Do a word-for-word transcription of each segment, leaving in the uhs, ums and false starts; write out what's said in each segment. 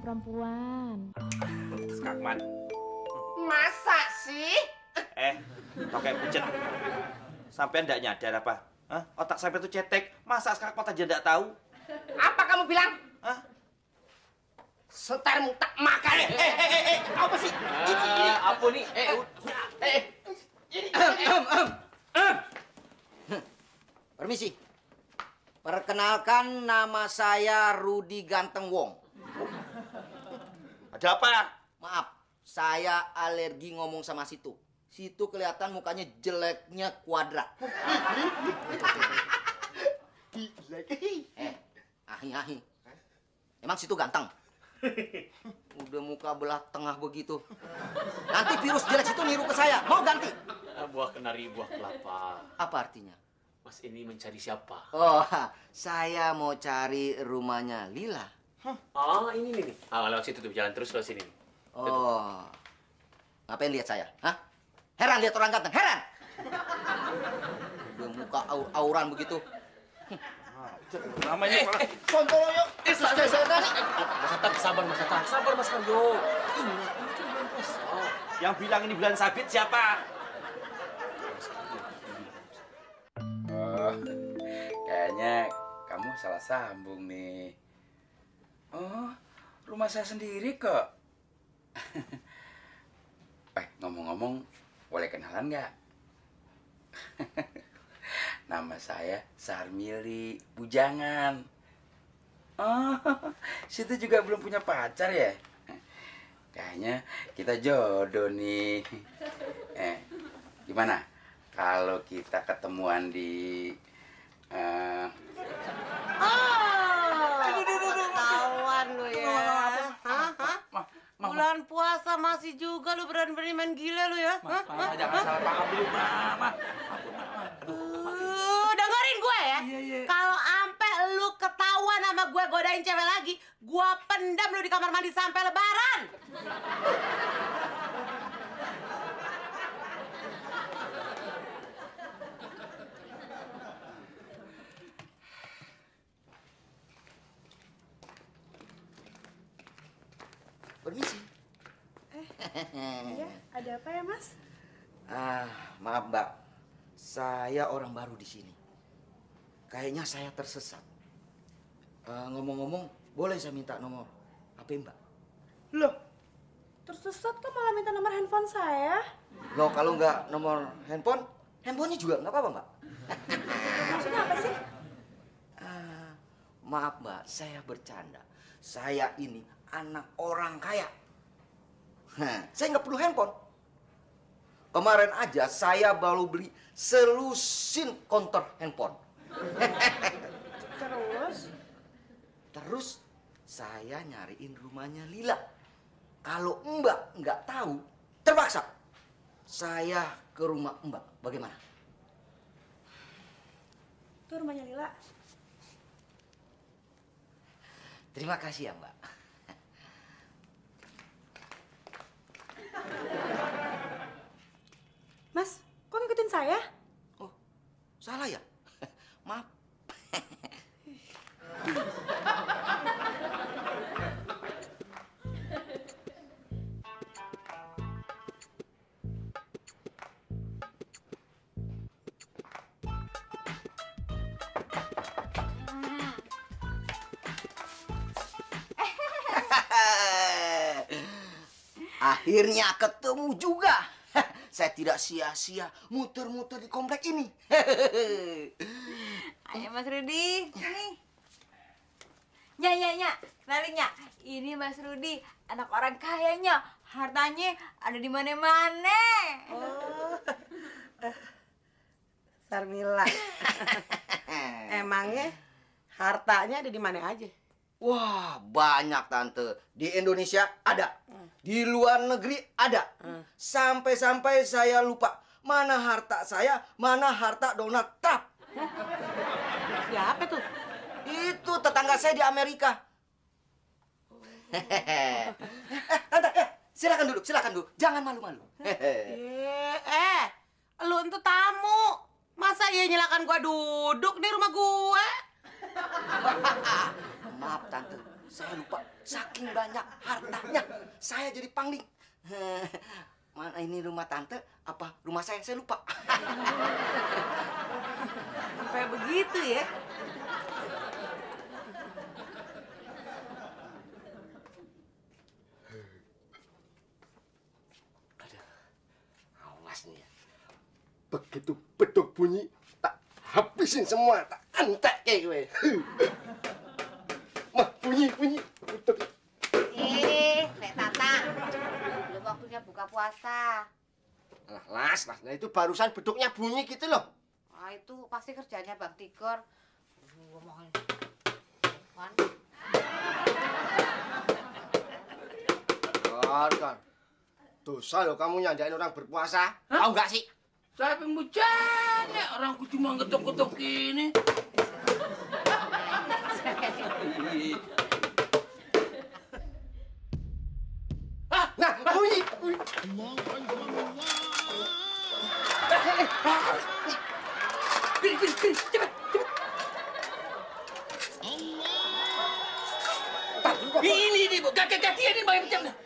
perempuan. Skakman. Masa sih? Eh, pakai pucet. Sampai ndak nyadar apa? Hah? Otak sampai itu cetek. Masa skakmat aja ndak tahu? Apa kamu bilang? Hah? Setermu tak makan. Eh, eh, eh, eh, eh, apa sih? Ini, ini. Apa nih? Eh, Eh, Permisi. Perkenalkan, nama saya Rudi Ganteng Wong. Ada apa? Maaf, saya alergi ngomong sama situ. Situ kelihatan mukanya jeleknya kuadrat. Eh, ahi-ahi. Emang situ ganteng? Udah muka belah tengah begitu. Nanti virus jelek situ niru ke saya. Mau ganti? buah kenari, buah kelapa. Apa artinya? Mas ini mencari siapa? Oh, saya mau cari rumahnya Lila. Ah, ini nih. Ah, lewat situ tuh, jalan terus lewat sini. Oh, ngapain lihat saya? Hah? Heran lihat orang ganteng, heran? Udah muka aur auran begitu. Namanya malah Sontoloyo. Eh, saya saya tadi. Mas Atang, sabar Mas Atang, sabar Mas Karyo. Ingat, ini kan bulan puasa. yang bilang ini bulan sabit siapa? Oh, kayaknya kamu salah sambung nih. Oh, rumah saya sendiri kok. Eh, ngomong-ngomong, boleh kenalan nggak? Nama saya Sarmili Bujangan. Oh, situ juga belum punya pacar ya? Kayaknya kita jodoh nih. Eh, gimana? Kalau kita ketemuan di... Uh... Oh, ketahuan lu ya. Hah? Hah? Bulan puasa masih juga lu berani-berani main gila lu ya? Hah? Mama, jangan salah paham dulu, Mama. Uh, dengerin gue ya. Iya, iya. Kalau ampe lu ketahuan sama gue godain cewek lagi, gue pendam lu di kamar mandi sampai lebaran. Permisi. Eh, iya, ada apa ya, Mas? Ah, maaf Mbak. Saya orang baru di sini. Kayaknya saya tersesat. Eh, ngomong-ngomong, boleh saya minta nomor H P Mbak? Loh, tersesat kok malah minta nomor handphone saya? Loh, kalau nggak nomor handphone, handphonenya juga nggak apa-apa Mbak. Maksudnya apa sih? Ah, maaf Mbak, saya bercanda. Saya ini anak orang kaya. Hah, saya nggak perlu handphone. Kemarin aja saya baru beli selusin konter handphone. Terus? Terus saya nyariin rumahnya Lila. Kalau Mbak nggak tahu, terpaksa saya ke rumah Mbak. Bagaimana? Itu rumahnya Lila. Terima kasih ya Mbak. Mas, kok ngikutin saya? Oh, salah ya? Maaf. Akhirnya ketemu juga. Saya tidak sia-sia muter-muter di komplek ini. Ayo Mas Rudi, sini. Nya, nya, nya, kenalin nya. Ini Mas Rudi, anak orang kayanya. Hartanya ada di mana-mana. Oh, Sarmila. Emangnya hartanya ada di mana aja? Wah, banyak Tante. Di Indonesia ada. Di luar negeri ada. Sampai-sampai saya lupa mana harta saya, mana harta Donald Trump. Siapa tuh? Itu tetangga saya di Amerika. eh, Tante, eh, silakan duduk, silakan duduk. Jangan malu-malu. Eh, eh, lu itu tamu. Masa iya nyalakan gua duduk di rumah gua? Maaf Tante, saya lupa. Saking banyak hartanya, saya jadi pangling. Mana ini rumah tante, apa rumah saya, saya lupa. Sampai begitu ya? Awas nih ya. Begitu beduk bunyi, tak habisin semua, tak antek kayak gue. Mah, bunyi, bunyi. Beduk. Eh, Nek Tata, belum waktunya buka puasa. Lah, las, las. Nah itu barusan beduknya bunyi gitu loh. Nah, itu pasti kerjanya Bang Tigor. Ngomongin. Kan? Kan, kan. Dosa loh kamu nyandain orang berpuasa. Tahu nggak sih? Saya pembucanya, orangku cuma ngetok-ngetok gini. Ah, nah, bunyi, bunyi. Pilih, pilih, pilih, cepat, cepat. Ini, ini, Bu. Kaki-kaki ini main macam mana?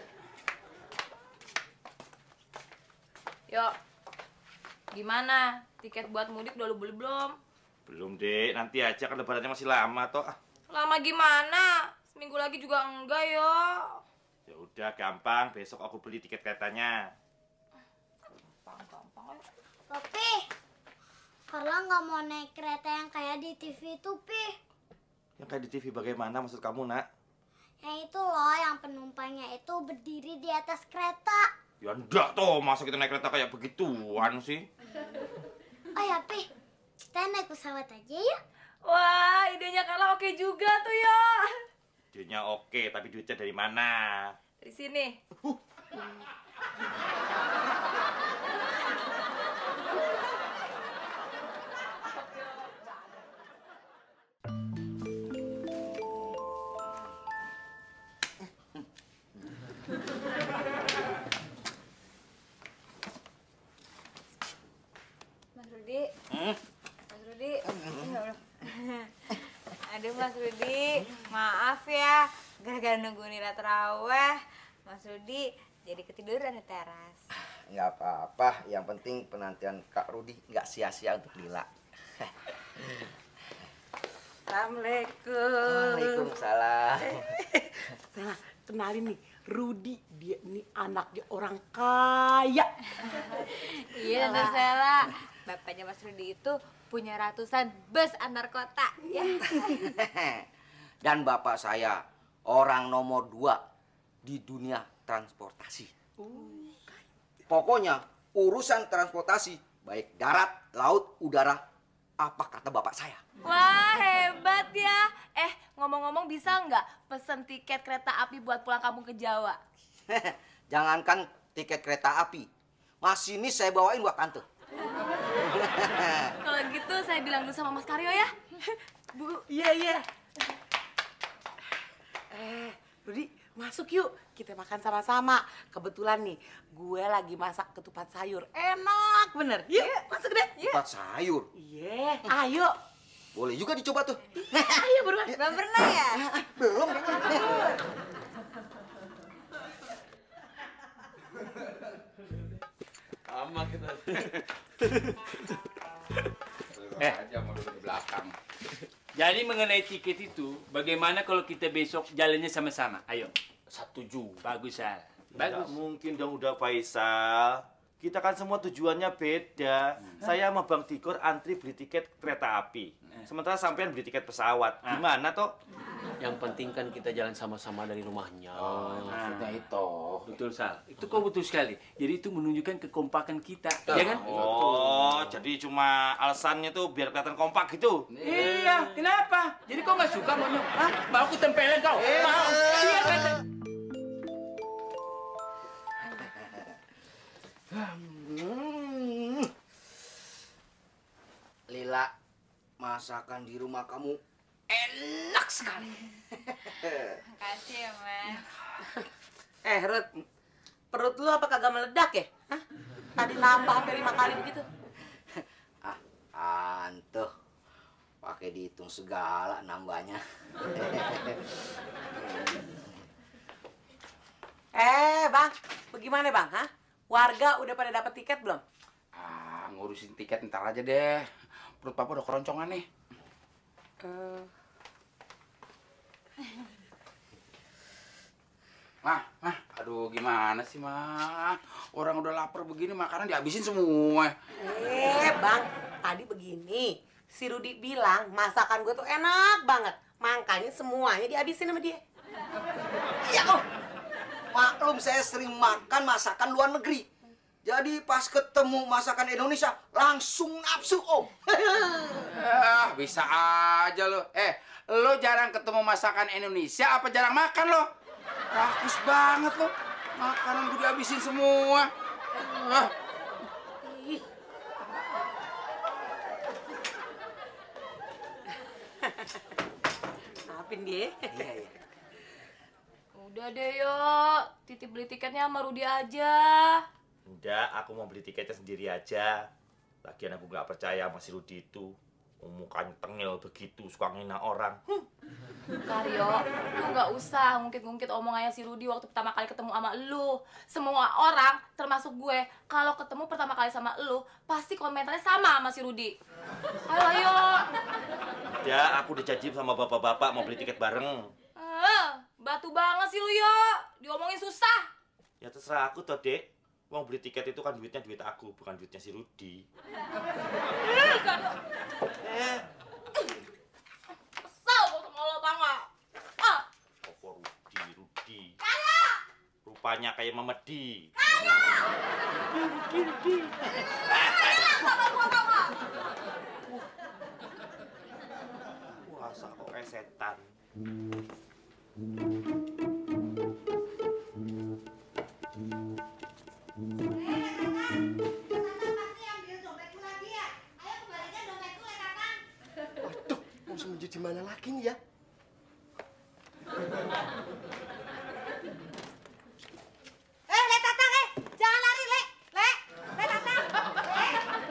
Yuk, gimana? Tiket buat mudik udah lu beli belum? Belum, Dek. Nanti aja, kan lebarannya masih lama toh. Ah, Lama gimana? Seminggu lagi juga enggak, yo. ya udah gampang, besok aku beli tiket keretanya. Gampang-gampang. Tapi, Carla nggak mau naik kereta yang kayak di T V itu, Pi. Yang kayak di T V bagaimana maksud kamu, Nak? Yang itu loh, yang penumpangnya itu berdiri di atas kereta. Ya enggak toh, masa kita naik kereta kayak begituan sih? Oh ya, Pi. Kita naik pesawat aja ya. Wah, idenya Carla oke juga tuh, yo. Idenya oke, tapi duitnya dari mana? Dari sini. Mas Rudi. Mas Rudi. Aduh Mas Rudi, maaf ya. Gara-gara nunggu Nila terawih, Mas Rudi jadi ketiduran di teras. Nggak apa-apa, yang penting penantian Kak Rudi nggak sia-sia untuk Lila. Assalamualaikum. Waalaikumsalam. Salah, kenalin nih, Rudi. Dia ini anaknya orang kaya. Iya, Tante Sela. Bapaknya Mas Rudi itu punya ratusan bus antar kota, ya. Dan bapak saya orang nomor dua di dunia transportasi. Pokoknya urusan transportasi, baik darat, laut, udara, apa kata bapak saya. Wah, hebat ya. Eh, ngomong-ngomong bisa nggak pesen tiket kereta api buat pulang kampung ke Jawa? Jangankan tiket kereta api, masinis saya bawain buat tante. Kalau gitu saya bilang dulu sama Mas Karyo ya. Bu, iya, iya. Eh, Rudi, masuk yuk. Kita makan sama-sama. Kebetulan nih, gue lagi masak ketupat sayur. Enak bener. Yuk, masuk deh. Ketupat sayur. Iya, ayo. Boleh juga dicoba tuh. Ayo berdua. Belum pernah ya? Belum. Sama kita. Eh. aja mau duduk di belakang. Jadi mengenai tiket itu, bagaimana kalau kita besok jalannya sama-sama? Ayo. Setuju. Bagus, Sal. Nggak Bagus. mungkin dong udah Faisal. Kita kan semua tujuannya beda. Saya sama Bang Tigor antri beli tiket kereta api. Sementara sampean beli tiket pesawat. Gimana toh? Yang penting kan kita jalan sama-sama dari rumahnya. Oh, maksudnya itu. Betul, Sal. Itu kau betul sekali. Jadi itu menunjukkan kekompakan kita, ya kan? Oh, jadi cuma alasannya tuh biar kelihatan kompak gitu. Iya, kenapa? Jadi kau nggak suka monyok? Hah? Mau aku tempelin kau? Mau? Iya, kata. Hmm. Lila, masakan di rumah kamu enak sekali. Makasih ya, Mas. Eh, Rud, perut lu apa kagak meledak ya? Hah? Tadi nambah hampir lima kali begitu. Ah, antuh. Pakai dihitung segala nambahnya. Bang, bagaimana Bang? Hah? Warga udah pada dapat tiket belum? Ah, ngurusin tiket ntar aja deh. Perut papa udah keroncongan nih. Uh... Mah, mah, aduh gimana sih mah? Orang udah lapar begini makanan dihabisin semua. Eh Bang, tadi begini. Si Rudi bilang masakan gue tuh enak banget. Makanya semuanya dihabisin sama dia. Iya Om. Maklum saya sering makan masakan luar negeri. Jadi pas ketemu masakan Indonesia langsung nafsu Om. Ah, bisa aja lo. Eh, lo jarang ketemu masakan Indonesia apa jarang makan lo? Rakus banget lo. Makanan gue dihabisin semua. Ah. Maafin dia. Iya, iya. Udah deh yo, titip beli tiketnya sama Rudi aja. Enggak, aku mau beli tiketnya sendiri aja. Lagian aku nggak percaya sama si Rudi itu. Mukanya tengil begitu, suka ngina orang. Hm. Karyo, lu nggak usah ngungkit-ngungkit omongannya si Rudi waktu pertama kali ketemu sama lu. Semua orang, termasuk gue, kalau ketemu pertama kali sama lu, pasti komentarnya sama sama si Rudi. Ayo, ayo. Ya, aku udah janji sama bapak-bapak mau beli tiket bareng. Eh, batu banget sih lu yo, diomongin susah. Ya terserah aku toh, Dek. Mau beli tiket itu kan duitnya duit aku, bukan duitnya si Rudi. Eh, Karyo. Eh. Kesel gue sama lo, tau gak? Ah. Apa Rudi, Rudi? Karyo! Rupanya kayak Memedi. Karyo! Rudi, Rudi. Karyo, sama gua tau gak? Puasa kok kayak setan. Waduh, mau sembunyi di mana lagi nih ya? Eh, Le Tatang, eh! Jangan lari, Le! Le! Le Tatang! Le!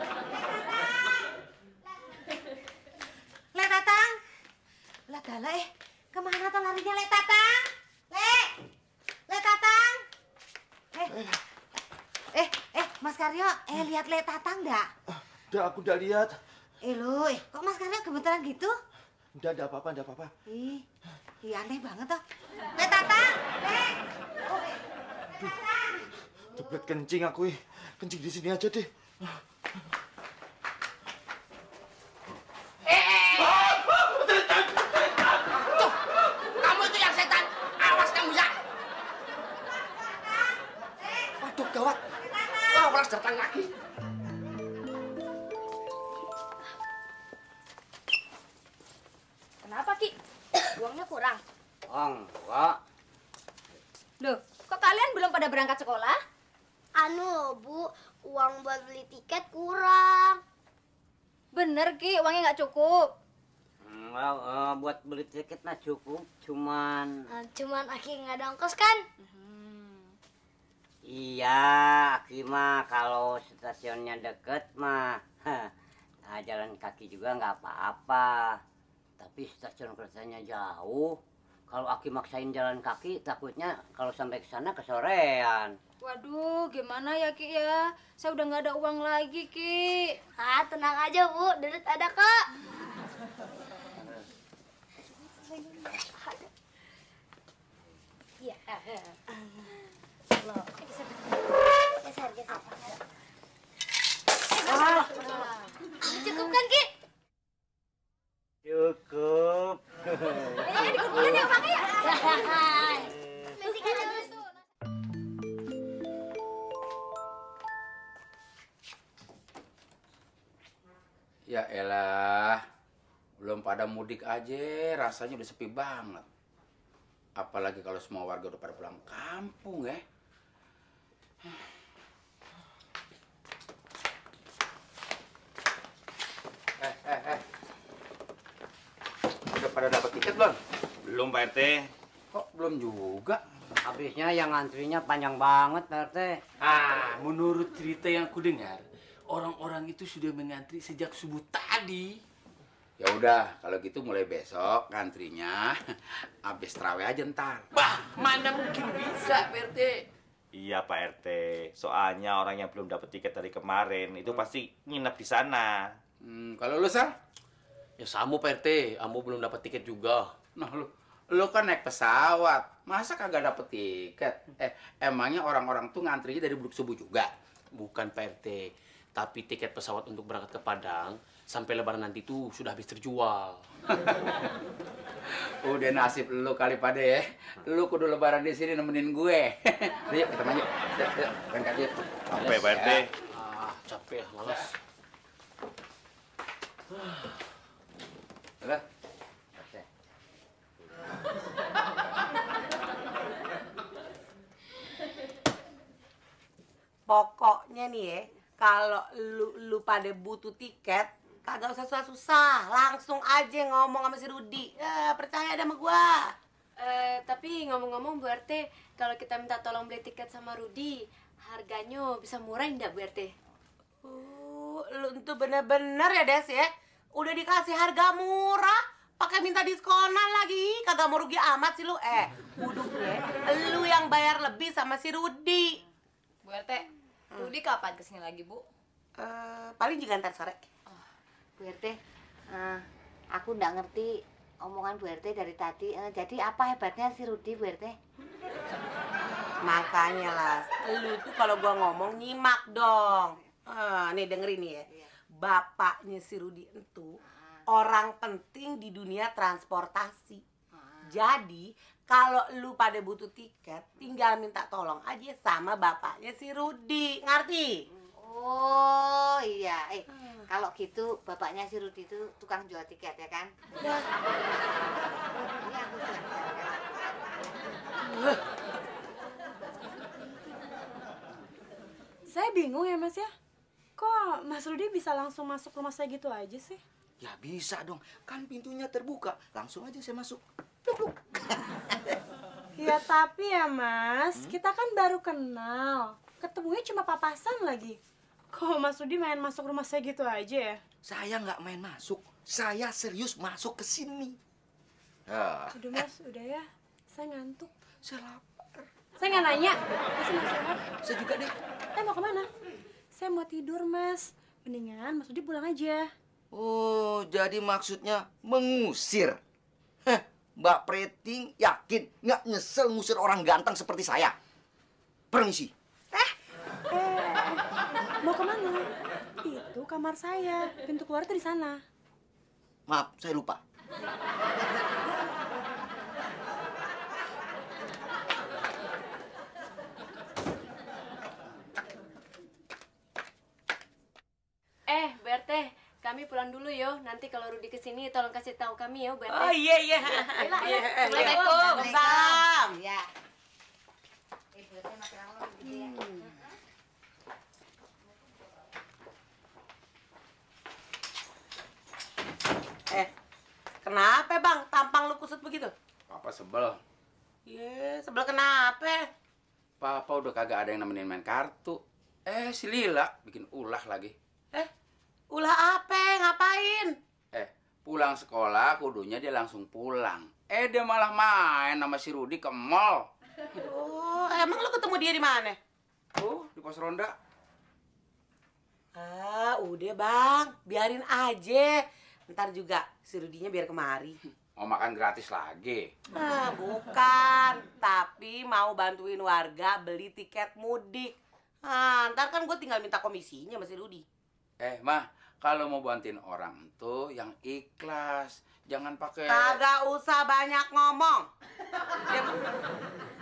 Le Tatang! Le Tatang! Eh, kemana tuh larinya Le Tatang? Le! Le Tatang! Eh, eh, eh, Mas Karyo, eh lihat Le Tatang nggak? Udah, aku udah lihat. Eh lu, eh, kok Mas Karyo gemeteran gitu? Udah, ada apa-apa, ada apa-apa. Ih, ih aneh banget tuh. Le Tatang! Le! Oh, eh. Jebret kencing aku, ih. Kencing di sini aja deh. Tuh, kamu itu yang setan. Awas kamu ya. Waduh, gawat. Lawas datang lagi. Kenapa, Ki? Uangnya kurang? Enggak. Loh, kok kalian belum pada berangkat sekolah? Anu loh, Bu, uang buat beli tiket kurang. Bener, Ki, uangnya nggak cukup. Enggak, eh, buat beli tiket mah cukup, cuman... Nah, cuman Aki nggak ada ongkos kan? Iya, Aki mah kalau stasiunnya deket mah, nah, jalan kaki juga nggak apa-apa. Tapi stasiun keretanya jauh. Kalau Aki maksain jalan kaki, takutnya kalau sampai ke sana kesorean. Waduh, gimana ya, Ki ya? Saya udah nggak ada uang lagi, Ki. Ah, tenang aja, Bu. Duit ada kok. Iya. Loh. Geser, geser. Ah. Cukup kan, Ki? Cukup. Eh, dikumpulin ya uangnya ya. Mesti kan dulu tuh. Ya elah, belum pada mudik aja, rasanya udah sepi banget. Apalagi kalau semua warga udah pada pulang kampung ya. Eh, eh, eh. Udah pada dapat tiket belum? Belum, Pak R T. Kok belum juga? Habisnya yang antrinya panjang banget, Pak R T. Ah, menurut cerita yang aku dengar, orang-orang itu sudah mengantri sejak subuh tadi. Ya udah, kalau gitu mulai besok ngantrinya habis terawih aja ntar. Bah, mana mungkin bisa, P R T? Iya Pak R T, soalnya orang yang belum dapat tiket dari kemarin itu pasti nginep di sana. Hmm, kalau lu, Sal? Ya sama Pak R T, Ambo belum dapat tiket juga. Nah, lu lu kan naik pesawat, masa kagak dapet tiket? Eh, emangnya orang-orang tuh ngantrinya dari buduk subuh juga? Bukan Pak R T, tapi tiket pesawat untuk berangkat ke Padang sampai lebaran nanti tuh sudah habis terjual. Udah nasib lu kali pada ya. Lu kudu lebaran di sini nemenin gue. Yuk kita maju. Yuk, yuk, berangkat yuk. Sampai Pak R T. Ah, capek, malas. Udah. Pokoknya nih ya, kalau lu lu pada butuh tiket, kagak usah susah-susah, langsung aja ngomong sama si Rudi. Ya, percaya ada sama gua. Eh, tapi ngomong-ngomong Bu R T, kalau kita minta tolong beli tiket sama Rudi, harganya bisa murah enggak Bu R T? Uh, lu tuh bener-bener ya Des ya, udah dikasih harga murah, pakai minta diskonan lagi, kagak mau rugi amat sih lu. Eh, kuduknya lu yang bayar lebih sama si Rudi. Bu R T, Rudi kapan kesini lagi, Bu? Uh, paling juga ntar sore. Bu R T, uh, aku nggak ngerti omongan Bu R T dari tadi. Uh, jadi apa hebatnya si Rudi, Bu R T? Makanya lah, lu tuh kalau gua ngomong nyimak dong. Uh, nih dengerin nih ya. Bapaknya si Rudi itu orang penting di dunia transportasi. Jadi kalau lu pada butuh tiket, tinggal minta tolong aja sama bapaknya si Rudi, ngerti? Oh iya, eh hmm. kalau gitu bapaknya si Rudi itu tukang jual tiket ya kan? Ya. Ini aku siap. Saya bingung ya Mas ya, kok Mas Rudi bisa langsung masuk rumah saya gitu aja sih? Ya bisa dong, kan pintunya terbuka, langsung aja saya masuk. Ya tapi ya Mas, hmm? kita kan baru kenal, ketemunya cuma papasan lagi. Kok Mas Rudi main masuk rumah saya gitu aja ya? Saya nggak main masuk, saya serius masuk ke sini. Ah. Udah Mas, udah ya, saya ngantuk. Saya lapar. Saya nggak nanya, Mas mau istirahat? Saya juga deh. Eh mau kemana? Saya mau tidur Mas, mendingan Mas Rudi pulang aja. Oh, jadi maksudnya mengusir? Heh, Mbak Preting yakin nggak nyesel ngusir orang ganteng seperti saya? Permisi. Eh, eh, mau kemana? Itu kamar saya, pintu keluar itu di sana. Maaf, saya lupa. Eh, Bu R T, kami pulang dulu yo. Nanti kalau Rudi kesini, tolong kasih tahu kami yo, Bu R T. Oh iya iya. Assalamualaikum. Salam. Ya. Eh, Bu R T makin lama gitu ya. Eh, kenapa bang? Tampang lu kusut begitu? Papa sebel. Iya, sebel kenapa? Papa udah kagak ada yang nemenin main kartu. Eh, si Lila bikin ulah lagi. Eh, ulah apa? Ngapain? Eh, pulang sekolah kudunya dia langsung pulang. Eh, dia malah main sama si Rudi ke mall. Oh, emang lu ketemu dia di mana? Oh, di pos ronda. Ah, udah bang, biarin aja. Ntar juga si Rudinya biar kemari. Mau makan gratis lagi. Ah, bukan, tapi mau bantuin warga beli tiket mudik. Ah, ntar kan gue tinggal minta komisinya sama si Rudi. Eh, mah, kalau mau bantuin orang tuh yang ikhlas. Jangan pakai... Kagak usah banyak ngomong. Ya,